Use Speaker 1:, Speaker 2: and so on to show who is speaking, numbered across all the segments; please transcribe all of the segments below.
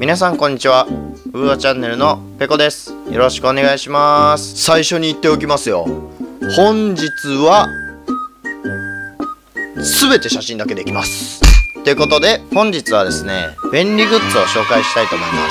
Speaker 1: 皆さんこんにちは。ウーアチャンネルのペコです。よろしくお願いします。最初に言っておきますよ。本日は全て写真だけできます。ということで本日はですね、便利グッズを紹介したいと思います。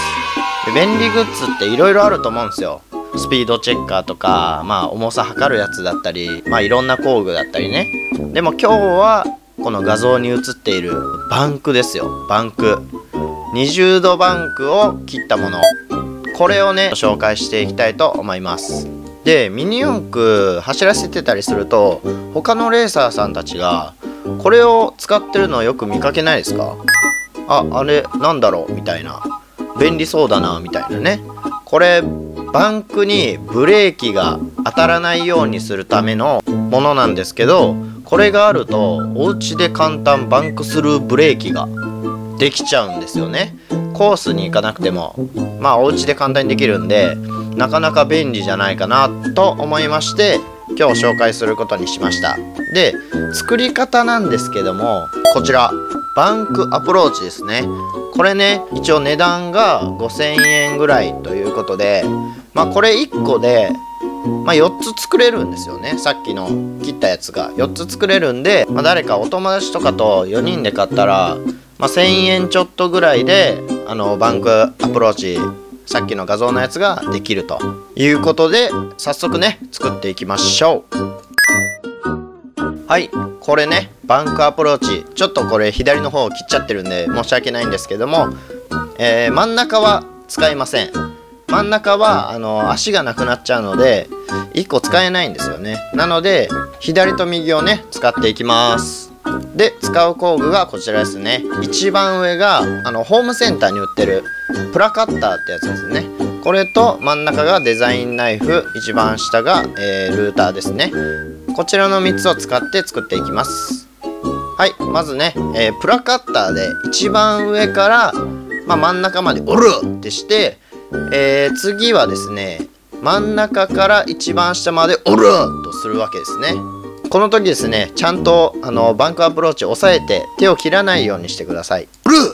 Speaker 1: で便利グッズっていろいろあると思うんですよ。スピードチェッカーとか、重さ測るやつだったり、いろんな工具だったりね。でも今日はこの画像に映っているバンクですよ。バンク。20度バンクを切ったもの。これをね、紹介していきたいと思います。で、ミニ四駆走らせてたりすると、他のレーサーさんたちが、これを使ってるのをよく見かけないですか？あれ、なんだろうみたいな。便利そうだな、みたいなね。これ、バンクにブレーキが当たらないようにするためのものなんですけど、これがあるとお家で簡単バンクスルーブレーキができちゃうんですよね。コースに行かなくてもお家で簡単にできるんで、なかなか便利じゃないかなと思いまして、今日紹介することにしました。で、作り方なんですけども、こちらバンクアプローチですね。これね、一応値段が5000円ぐらいということで、これ1個で、4つ作れるんですよね。さっきの切ったやつが4つ作れるんで、誰かお友達とかと4人で買ったら、1000円ちょっとぐらいでバンクアプローチ、さっきの画像のやつができるということで、早速ね作っていきましょう。はい、これね、バンクアプローチ、ちょっとこれ左の方を切っちゃってるんで申し訳ないんですけども、真ん中は使いません。真ん中は足がなくなっちゃうので1個使えないんですよね。なので左と右をね使っていきます。で、使う工具がこちらですね。一番上がホームセンターに売ってるプラカッターってやつですね。これと真ん中がデザインナイフ、一番下が、ルーターですね。こちらの3つを使って作っていきます。はい、まずね、プラカッターで一番上から、真ん中まで折るってして、次はですね、真ん中から一番下まで折るとするわけですね。この時ですね、ちゃんとバンクアプローチを押さえて手を切らないようにしてください。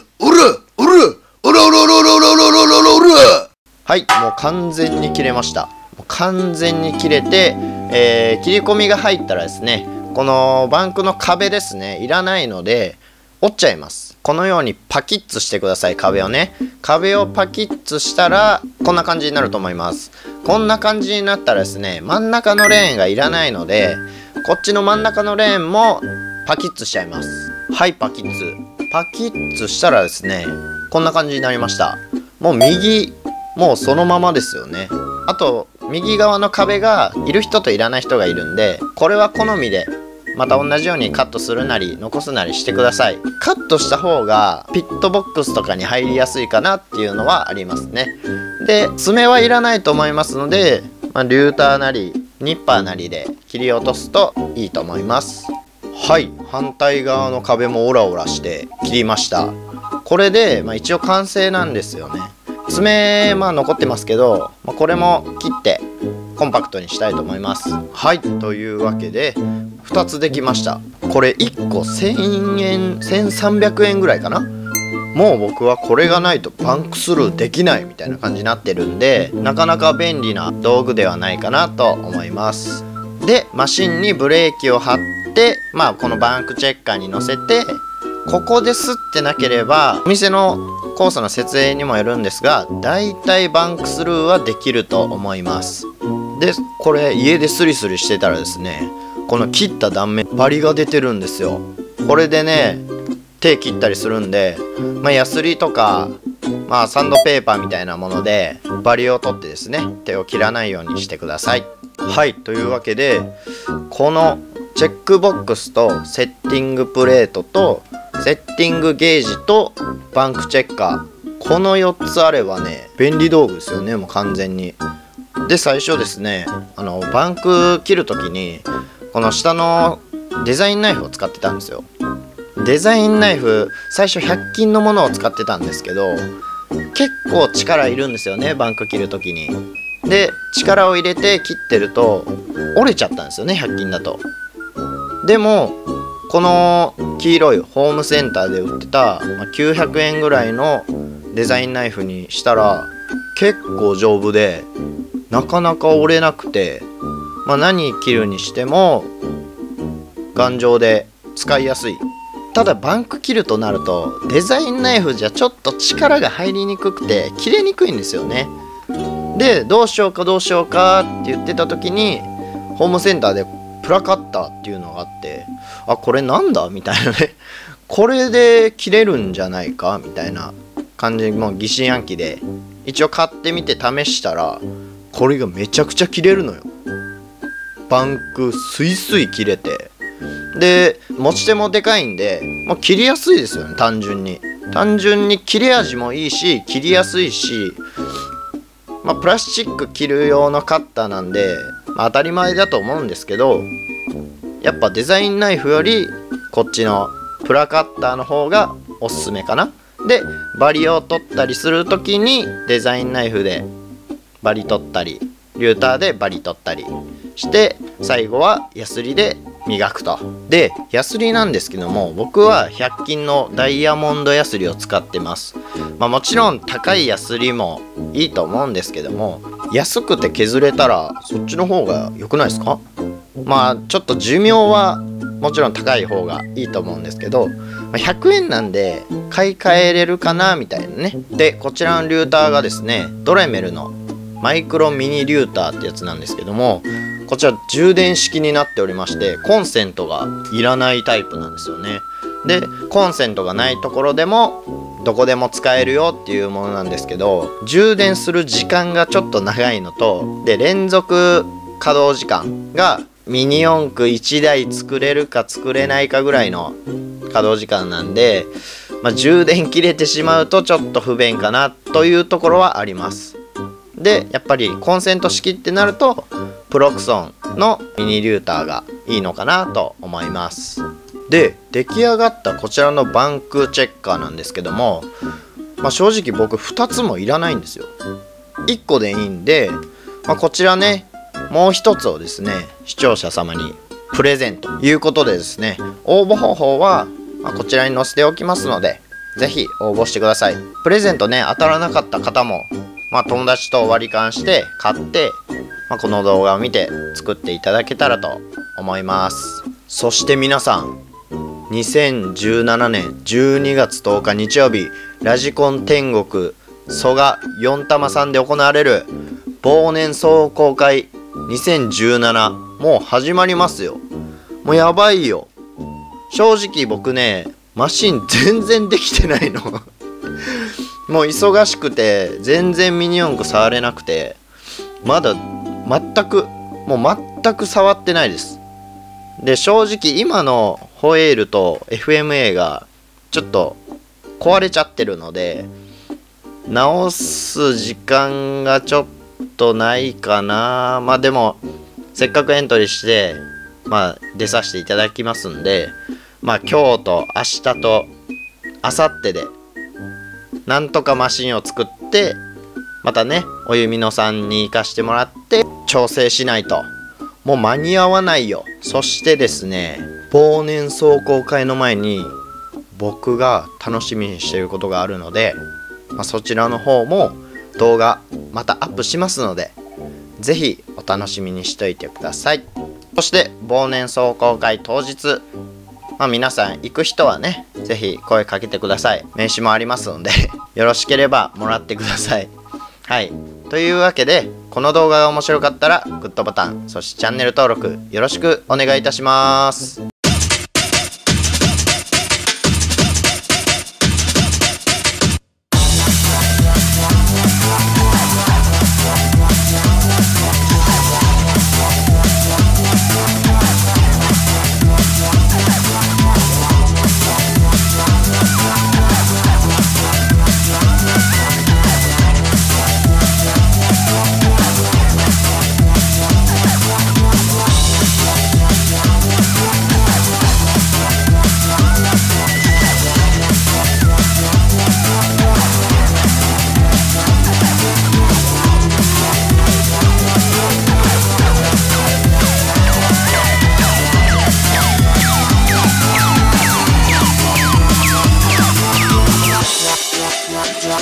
Speaker 1: はい、もう完全に切れました。もう完全に切れて、切り込みが入ったらですね、このバンクの壁ですね、いらないので折っちゃいます。このようにパキッとしてください。壁をね、壁をパキッとしたらこんな感じになると思います。こんな感じになったらですね、真ん中のレーンがいらないので、こっちの真ん中のレーンもパキッとしちゃいます。はい、パキッとしたらですね、こんな感じになりました。もう右、もうそのままですよね。あと右側の壁がいる人といらない人がいるんで、これは好みでまた同じようにカットするなり残すなりしてください。カットした方がピットボックスとかに入りやすいかなっていうのはありますね。で、爪はいらないと思いますので、リューターなりニッパーなりで切り落とすといいと思います。はい、反対側の壁もオラオラして切りました。これで、一応完成なんですよね。爪残ってますけど、これも切ってコンパクトにしたいと思います。はい、というわけで2つできました。これ1個1000円、1300円ぐらいかな。もう僕はこれがないとバンクスルーできないみたいな感じになってるんで、なかなか便利な道具ではないかなと思います。で、マシンにブレーキを貼って、このバンクチェッカーに乗せて、ここで擦ってなければお店のコースの設営にもよるんですが、だいたいバンクスルーはできると思います。で、これ家でスリスリしてたらですね、この切った断面バリが出てるんですよ。これでね、手切ったりするんで、ヤスリとかサンドペーパーみたいなものでバリを取ってですね、手を切らないようにしてください。はい、というわけでこのチェックボックスとセッティングプレートとセッティングゲージとバンクチェッカー、この4つあればね、便利道具ですよね、もう完全に。で、最初ですね、バンク切る時にこの下のデザインナイフを使ってたんですよ。デザインナイフ最初100均のものを使ってたんですけど、結構力いるんですよね、バンク切る時に。で、力を入れて切ってると折れちゃったんですよね、100均だと。でもこの黄色いホームセンターで売ってた900円ぐらいのデザインナイフにしたら結構丈夫でなかなか折れなくて、何切るにしても頑丈で使いやすい。ただバンク切るとなるとデザインナイフじゃちょっと力が入りにくくて切れにくいんですよね。でどうしようかって言ってた時にホームセンターでプラカッターっていうのがあって、これなんだみたいなねこれで切れるんじゃないかみたいな感じ、もう疑心暗鬼で一応買ってみて試したら、これがめちゃくちゃ切れるのよ。バンクスイスイ切れて、で持ち手もでかいんで、切りやすいですよね。単純に切れ味もいいし切りやすいし、プラスチック切る用のカッターなんで、当たり前だと思うんですけど、やっぱデザインナイフよりこっちのプラカッターの方がおすすめかな。でバリを取ったりする時にデザインナイフでバリ取ったりリューターでバリ取ったりして、最後はヤスリで磨くと。でヤスリなんですけども、僕は100均のダイヤモンドヤスリを使ってます。もちろん高いヤスリもいいと思うんですけども、安くて削れたらそっちの方が良くないですか？ちょっと寿命はもちろん高い方がいいと思うんですけど、100円なんで買い替えれるかなみたいなね。でこちらのリューターがですね、ドレメルのマイクロミニリューターってやつなんですけども、こちら充電式になっておりまして、コンセントがいらないタイプなんですよね。でコンセントがないところでもどこでも使えるよっていうものなんですけど、充電する時間がちょっと長いのと、で連続稼働時間がミニ四駆1台作れるか作れないかぐらいの稼働時間なんで、充電切れてしまうとちょっと不便かなというところはあります。でやっぱりコンセント式ってなるとプロクソンのミニリューターがいいのかなと思います。で出来上がったこちらのバンクチェッカーなんですけども、正直僕2つもいらないんですよ。1個でいいんで、こちらね、もう1つをですね視聴者様にプレゼントということでですね、応募方法はこちらに載せておきますので、ぜひ応募してください。プレゼントね、当たらなかった方も友達と割り勘して買って、この動画を見て作っていただけたらと思います。そして皆さん、2017年12月10日日曜日、ラジコン天国蘇我4玉さんで行われる忘年壮行会2017、もう始まりますよ。もうやばいよ。正直僕ね、マシン全然できてないのもう忙しくて全然ミニ四駆触れなくて、まだ全く触ってないです。で正直今のホエールと FMA がちょっと壊れちゃってるので、直す時間がちょっとないかな。でもせっかくエントリーして出させていただきますんで、今日と明日と明後日でなんとかマシンを作って、またねおゆみのさんに行かしてもらって調整しないともう間に合わないよ。そしてですね、忘年壮行会の前に僕が楽しみにしていることがあるので、そちらの方も動画またアップしますので、ぜひお楽しみにしておいてください。そして忘年壮行会当日、皆さん行く人はね、ぜひ声かけてください。名刺もありますのでよろしければもらってください。はい、というわけで、この動画が面白かったらグッドボタン、そしてチャンネル登録よろしくお願いいたします。